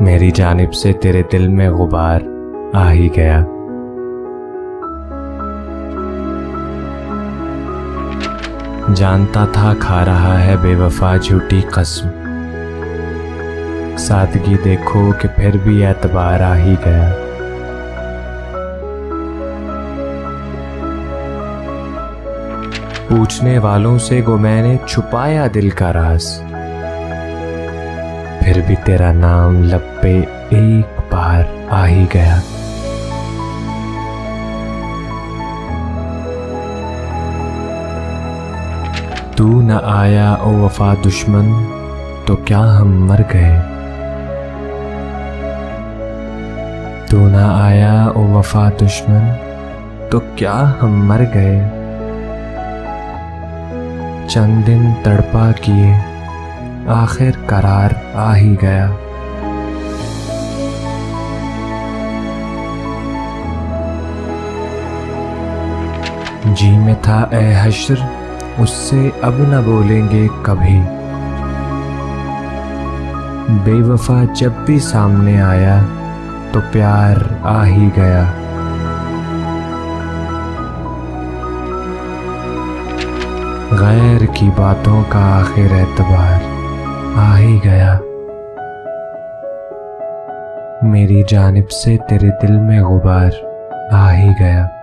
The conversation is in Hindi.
मेरी जानिब से तेरे दिल में गुबार आ ही गया। जानता था खा रहा है बेवफा झूठी कसम, सादगी देखो कि फिर भी एतबार आ ही गया। पूछने वालों से गो मैंने छुपाया दिल का राज, फिर भी तेरा नाम लब पे एक बार आ ही गया। तू न आया ओ वफा दुश्मन तो क्या हम मर गए। तू न आया ओ वफा दुश्मन तो क्या हम मर गए। चंद दिन तड़पा किए आखिर करार आ ही गया। जी में था ए हश्र उससे अब न बोलेंगे कभी। बेवफा जब भी सामने आया तो प्यार आ ही गया। गैर की बातों का आखिर एतबार आ ही गया। मेरी जानिब से तेरे दिल में गुबार आ ही गया।